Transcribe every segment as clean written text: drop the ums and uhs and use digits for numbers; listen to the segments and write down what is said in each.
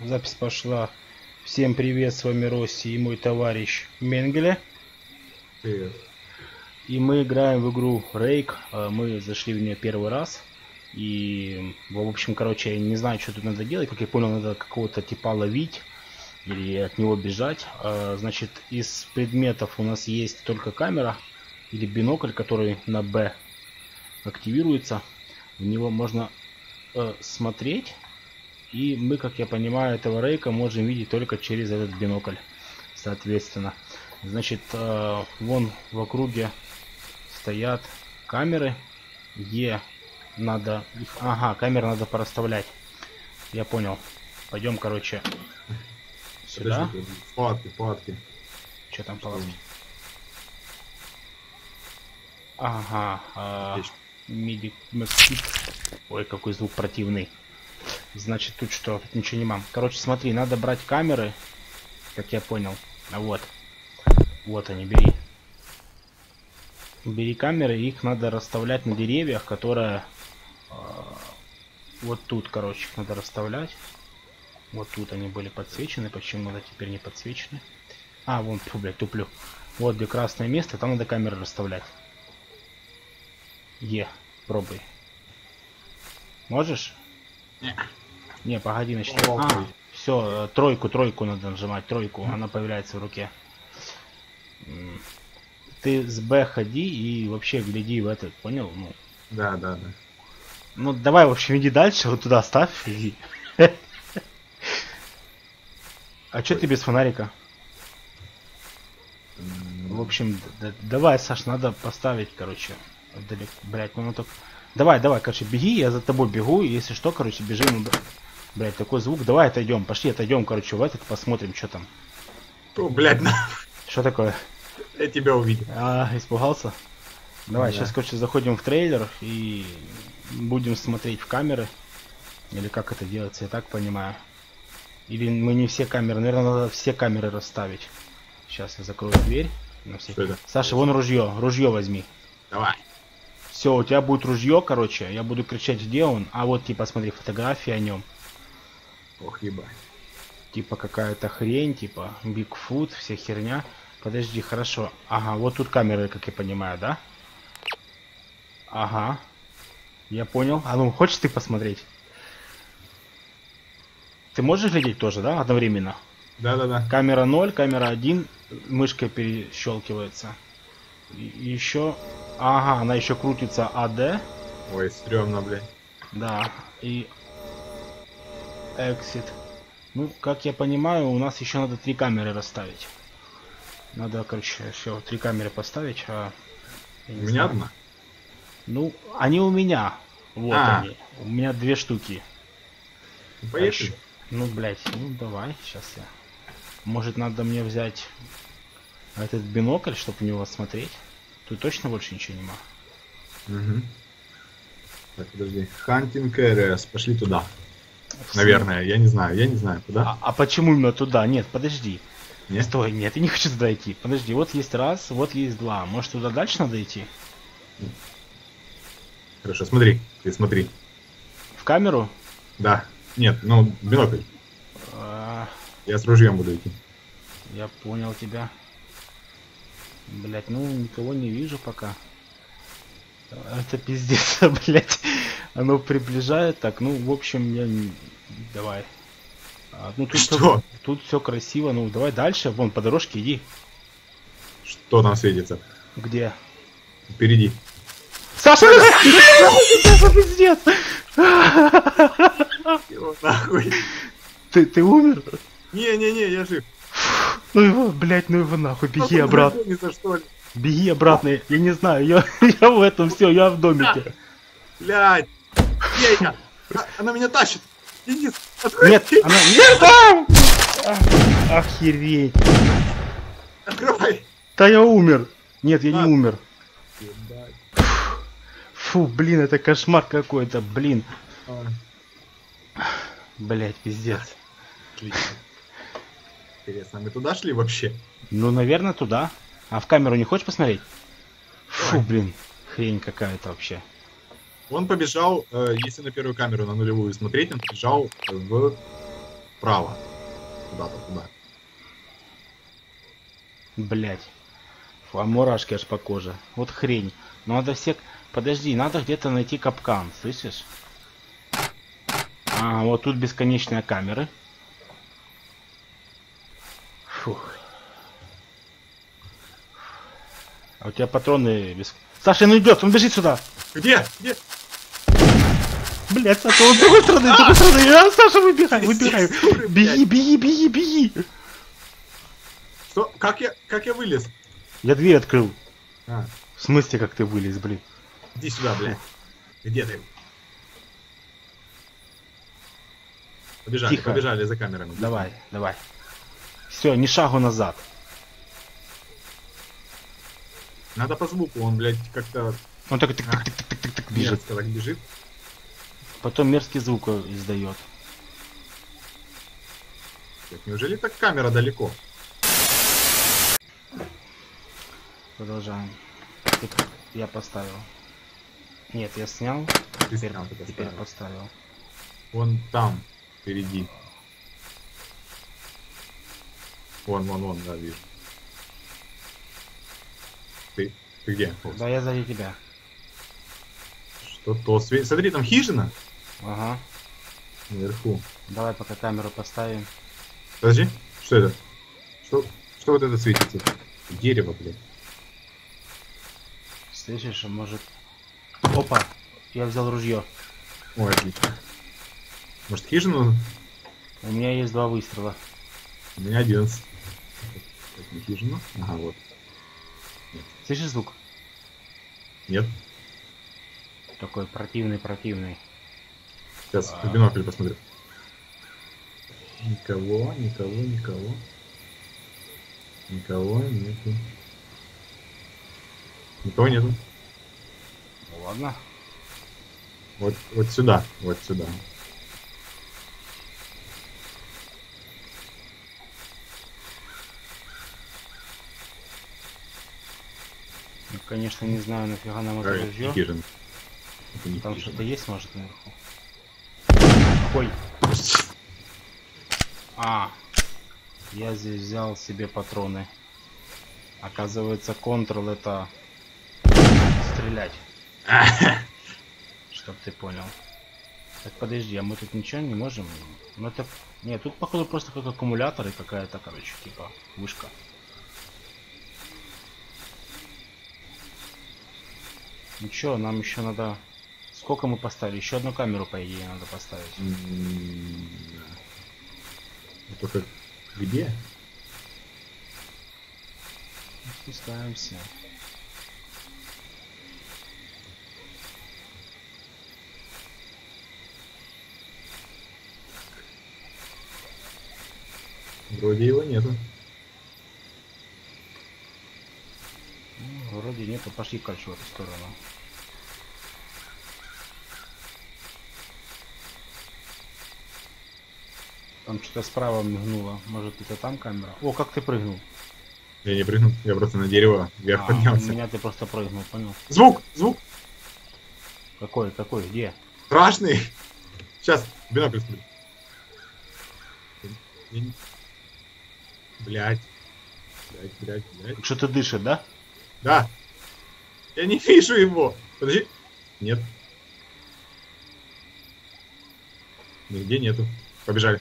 Запись пошла. Всем привет, с вами Росси и мой товарищ Менгеле. Привет. И мы играем в игру Rake. Мы зашли в нее первый раз. И, в общем, короче, я не знаю, что тут надо делать. Как я понял, надо какого-то типа ловить или от него бежать. Значит, из предметов у нас есть только камера или бинокль, который на B активируется. В него можно смотреть. И мы, как я понимаю, этого рейка можем видеть только через этот бинокль. Соответственно. Значит, вон в округе стоят камеры. Надо их... Ага, камеры надо порасставлять. Я понял. Пойдем, короче, сюда. Палатки. Что там палатки? Ага. Медик... Ой, какой звук противный. Значит, тут что? Тут ничего не мам. Короче, смотри, надо брать камеры, как я понял. Вот. Вот они, бери. Бери камеры, их надо расставлять на деревьях, которые... вот тут, короче, их надо расставлять. Вот тут они были подсвечены, почему-то теперь не подсвечены. А, вон, фу, блядь, туплю. Вот где красное место, там надо камеры расставлять. Пробуй. Можешь? Не, погоди, значит. Все, тройку надо нажимать, тройку, она появляется в руке. Ты с Б ходи и вообще гляди в этот, понял? Ну. Да. Ну давай, в общем, иди дальше, вот туда ставь, иди. А чё ты без фонарика? В общем, давай, Саш, надо поставить, короче. Блять, ну так. Давай, короче, беги, я за тобой бегу, и если что, короче, бежим. Блять, такой звук. Давай отойдем, пошли отойдем, короче, в этот, посмотрим, что там. О, блядь, Что такое? я тебя увидел. Испугался? Давай, Да. сейчас, короче, заходим в трейлер и будем смотреть в камеры. Или как это делается, я так понимаю. Или мы не все камеры, наверное, надо все камеры расставить. Сейчас я закрою дверь. Что это? Саша, вон ружье возьми. Давай. Все, у тебя будет ружье, короче, я буду кричать, где он, а вот, типа, смотри, фотографии о нем. Ох, ебать. Типа, какая-то хрень, типа, Бигфут, вся херня. Подожди, хорошо. Ага, вот тут камеры, как я понимаю, да? Ага. Я понял. А ну, хочешь ты посмотреть? Ты можешь глядеть тоже, да, одновременно? Да. Камера 0, камера 1, мышкой перещелкивается. И еще... Ага, она еще крутится АД. Ой, стрёмно, блядь. Да, и exit. Ну, как я понимаю, у нас еще надо 3 камеры расставить. Надо, короче, еще 3 камеры поставить. У меня одна? Ну, они у меня. Вот они. У меня 2 штуки. Поехали. Ну, блять, ну давай, сейчас я. Может, надо мне взять этот бинокль, чтобы в него смотреть. Тут точно больше ничего нема. Угу. Так, подожди. Hunting Areas. Пошли туда. Наверное, я не знаю, куда. А почему именно туда? Нет, подожди. Нет? Стой, нет, я не хочу туда идти. Подожди, вот есть раз, вот есть 2. Может, туда дальше надо идти? Хорошо, смотри. Ты смотри. В камеру? Да. Нет, ну, бинокль. А, Я с ружьем буду идти. Я понял тебя. Блять, ну никого не вижу пока. Это пиздец, блять. Оно приближает так, ну, в общем, я не... Давай. Ну, тут Что? Тут все красиво, ну, давай дальше. Вон, по дорожке иди. Что там светится? Где? Впереди. Саша! Пиздец! Его нахуй. Ты умер? Не, я жив. Ну его, блять, ну его нахуй, беги обратно. Не за что ли? Беги обратно, я не знаю, я в этом все, я в домике. Блядь! Ейка! Она меня тащит! Денис, открой! Нет, она... Нет, там! Охереть. Открывай! Да я умер. Нет, я не А. умер. Ебать. Фу, блин, это кошмар какой-то, блин. А, Блять, пиздец. Отлично. Интересно, мы туда шли вообще? Ну, наверное, туда. А в камеру не хочешь посмотреть? Фу, Давай. блин, хрень какая-то вообще. Он побежал, если на первую камеру, на нулевую смотреть, он побежал в Вправо. Куда-то туда. Блять. Фу, а мурашки аж по коже. Вот хрень. Ну надо все... Подожди, надо где-то найти капкан, слышишь? А, вот тут бесконечные камеры. Фух. А у тебя патроны без... Саша, ну идет, он бежит сюда! Где? Где? Блять, Саша, он с другой стороны, с другой стороны! А, Саша, выбегай, выбегай! Беги, беги, беги, беги! Что? Как я вылез? Я дверь открыл. А, В смысле, как ты вылез, блин? иди сюда, блядь. Где ты? Побежали, Тихо. побежали за камерами. Давай, давай. Все, ни шагу назад. Надо по звуку, он, блядь, как-то Он так тык-тык-тык-тык-тык бежит. мерзко так бежит. Потом мерзкий звук издает. Блядь, неужели так камера далеко? Продолжаем. Я поставил. Нет, я снял. Ты Теперь, снял, ты теперь поставил. поставил. Вон там, впереди. Вон, да, вижу. Ты где? О, Да, я сзади тебя. что-то смотри, там хижина Ага. наверху. Давай пока камеру поставим. Подожди, что это? Что вот это светится? Дерево, блядь. Слышишь, а может... Опа! Я взял ружье. Ой, отлично. Может, хижину? У меня есть 2 выстрела. У меня 11. Так, не хижину? Ага, вот. Слышишь звук? Нет. Такой противный. Сейчас в бинокль посмотрю. Никого. Никого нету. Никого нету. Ну ладно. Вот сюда. Ну, конечно, не знаю, нафига нам это ружье. Хижина. Это не Там хижина. что-то есть, может, наверху? Ой. А, я здесь взял себе патроны. Оказывается, Ctrl это стрелять. Чтоб ты понял. Так, подожди, а мы тут ничего не можем? Ну это... Нет, тут походу просто как аккумулятор и какая-то, короче, типа вышка. Ничего, нам еще надо... Сколько мы поставили? Еще одну камеру, по идее, надо поставить. Да. Только где? Спускаемся. Вроде его нету. Ну, вроде нету. Пошли, короче, в эту сторону. Там что-то справа мигнуло. Может, это там камера? О, как ты прыгнул? Я не прыгнул, я просто на дерево вверх У поднялся. меня ты просто прыгнул, понял? Звук! Какой? Где? Страшный! Сейчас, бинокль смотрю. Блять. Что-то дышит, да? Да. Я не вижу его. Подожди. Нет. Нигде нету. Побежали.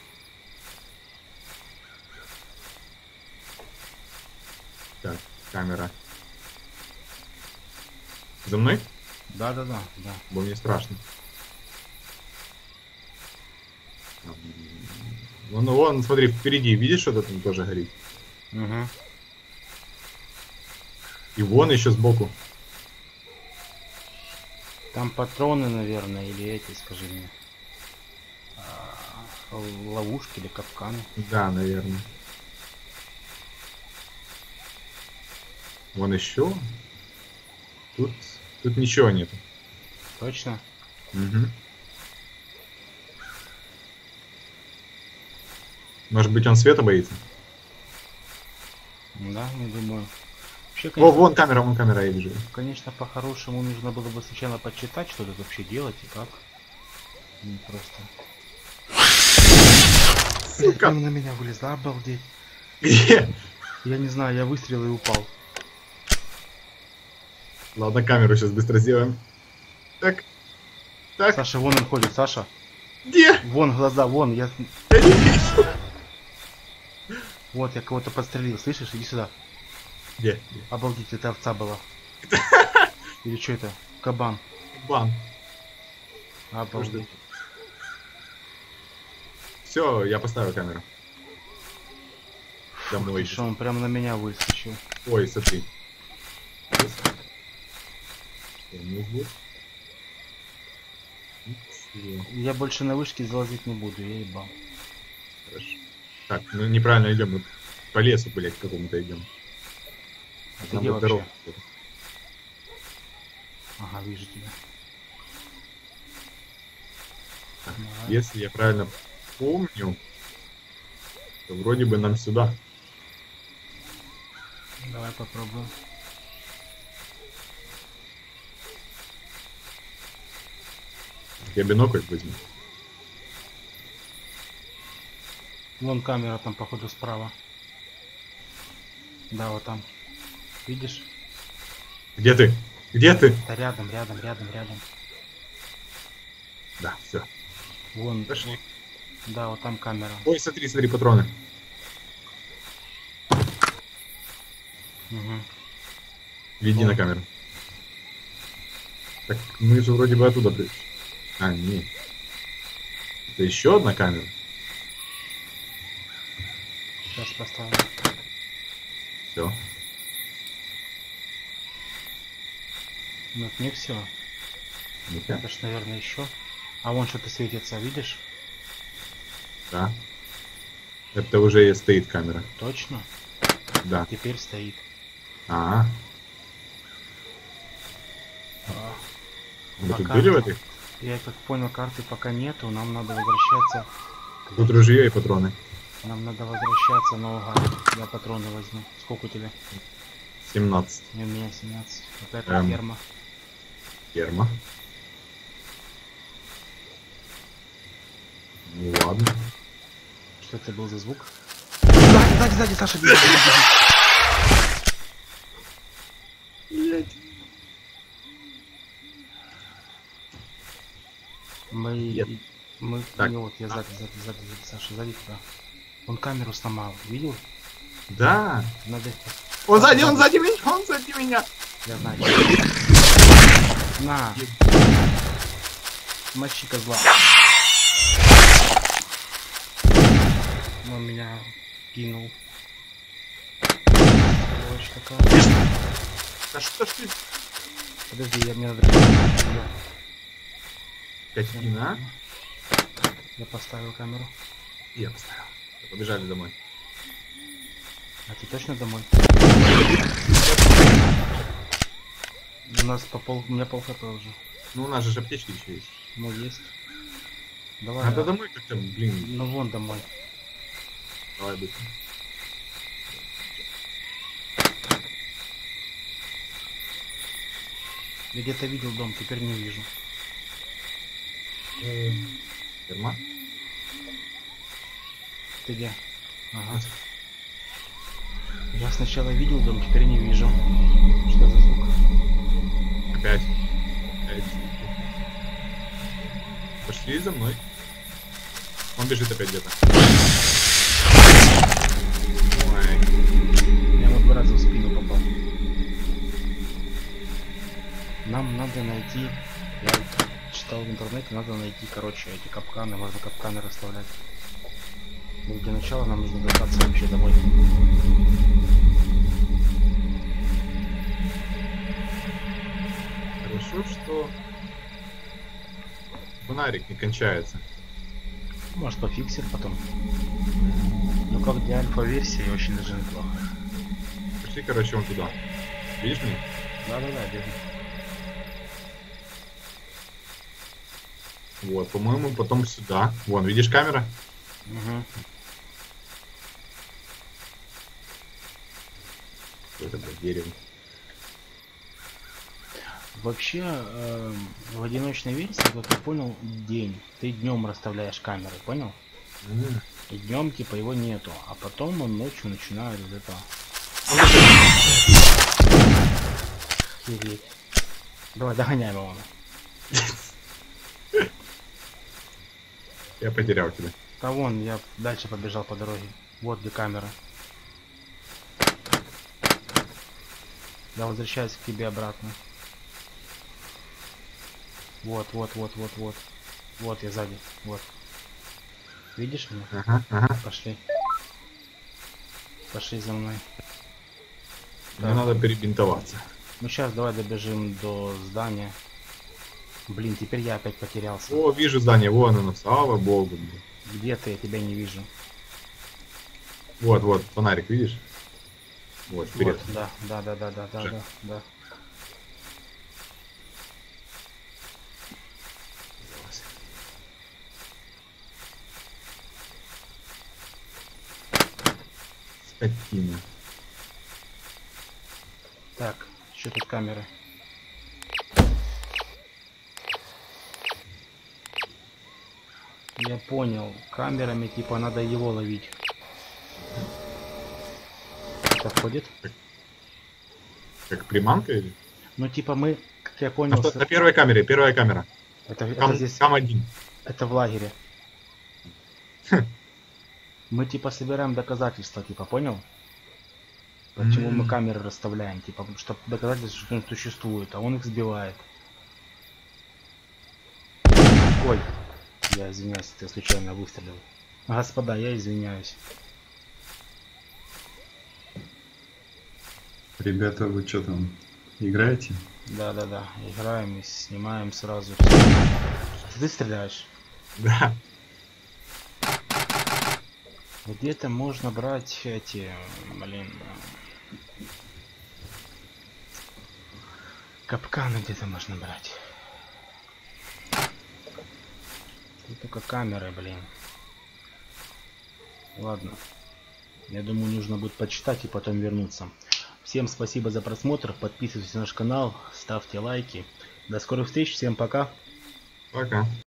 Так, камера. За мной? Да. Бо мне страшно. Вон, смотри, впереди, видишь, что-то там тоже горит? Угу. И вон еще сбоку. Там патроны, наверное, или эти, скажи мне. Ловушки или капканы. Да, наверное. Вон еще. Тут ничего нету. Точно? Угу. Может быть, он света боится? Да, не думаю. Вообще, О, конечно, вон камера, я вижу. конечно, по-хорошему нужно было бы сначала почитать, что тут вообще делать и как. Не просто. Блядь, прямо на меня вылезла, обалдеть. Где? Я не знаю, я выстрелил и упал. Ладно, камеру сейчас быстро сделаем. Так. Так. Саша, вон он ходит, Саша. Где? Вон глаза, вон, я... Я не вижу. Вот, я кого-то подстрелил, слышишь? Иди сюда. Где? Обалдеть, это овца была. Или что это? Кабан. Бан. Обалдеть. Все, я поставил камеру. Домой. Что он прямо на меня выскочил. Ой, смотри. Что у нас здесь? Ничего. Я больше на вышке залазить не буду, я ебал. Хорошо. Так, ну неправильно идем. Мы по лесу, блядь, к какому-то идем. Ты где вообще? Ага, вижу тебя. Так, Давай. если я правильно помню, то вроде бы нам сюда. Давай попробуем. Я бинокль возьму. Вон камера там, походу, справа. Да, вот там. Видишь? Где ты? Где ты? Да рядом. Да, все. Вон. Пошли. Да, вот там камера. Ой, смотри, смотри, патроны. Угу. Веди на камеру. Так, мы же вроде бы оттуда пришли. А, нет. Это еще одна камера. Сейчас поставлю. Все. Ну, это не все. Это ж, наверное, еще. А вон что-то светится, видишь? Да. Это уже и стоит камера. Точно? Да. Теперь стоит. А. Мы тут были в этой? Я как понял, карты пока нету, нам надо возвращаться. Тут ружье и патроны. Нам надо возвращаться наугад. Я патроны возьму. Сколько у тебя? 17. У меня 17. Какая-то ферма. Ферма. Ну ладно. Что это был за звук? Сзади, Саша, бежит. Блять. Мы... Так. Не, вот, я сзади, Саша, сзади тебя. Он камеру сломал, видел? Да. Надо... Он сзади меня. Я знаю. На. Мочи козла. Он меня кинул. Сволочь такая. Да что ж ты? Подожди, мне надо... Катина. Я поставил камеру. Я поставил. Побежали домой. А ты точно домой? У нас у меня пол хп уже. Ну у нас же аптечки еще есть. Ну есть. Давай. Надо домой как-то, блин. Ну вон домой. Давай быстро. Я где-то видел дом, теперь не вижу. Ферма? Ты где? Ага. Я сначала видел дом, теперь не вижу. Что за звук? Опять. Пошли за мной. Он бежит опять где-то. Ой. Я ему 2 раза в спину попал. Нам надо найти... Я читал в интернете, надо найти, короче, эти капканы. Можно капканы расставлять. Но для начала нам нужно добраться вообще домой. Хорошо, что фонарик не кончается. Может пофиксим потом. Ну как для альфа-версии очень даже неплохо. Пошли, короче, вон туда. Видишь меня? Да-да-да, бегу. Вот, по-моему, потом сюда. Вон, видишь камера? Угу. Это дерево. Вообще, в одиночной версии, как я понял, день. Ты днем расставляешь камеры, понял? И днем типа его нету, а потом он ночью начинает вот это. Охереть. Давай догоняем его. Я потерял тебя. Да вон, я дальше побежал по дороге. Вот где камера. Я возвращаюсь к тебе обратно. Вот. Вот я сзади. Вот. Видишь меня? Ага. Пошли. Пошли за мной. Мне надо перебинтоваться. Ну сейчас давай добежим до здания. Блин, теперь я опять потерялся. О, вижу здание, вон оно, слава богу. Блин. Где ты? Я тебя не вижу. Вот, фонарик, видишь? Вот, вперед. Вот, да. Скотина. Так, что тут камеры? Я понял. Камерами типа надо его ловить. Это входит? Как приманка или? Ну типа мы, как я понял, На первой камере, первая камера. это здесь, Там один. это в лагере. Мы типа собираем доказательства, типа, понял? Почему мы камеры расставляем, типа, чтобы доказательства, что он существует, а он их сбивает. Ой, я извиняюсь, ты случайно выстрелил. Господа, я извиняюсь. Ребята, вы что там, играете? Да, играем и снимаем сразу. Ты стреляешь? Да. Где-то можно брать эти, блин, капканы где-то можно брать. Тут только камеры, блин. Ладно. Я думаю, нужно будет почитать и потом вернуться. Всем спасибо за просмотр. Подписывайтесь на наш канал, ставьте лайки. До скорых встреч. Всем пока. Пока.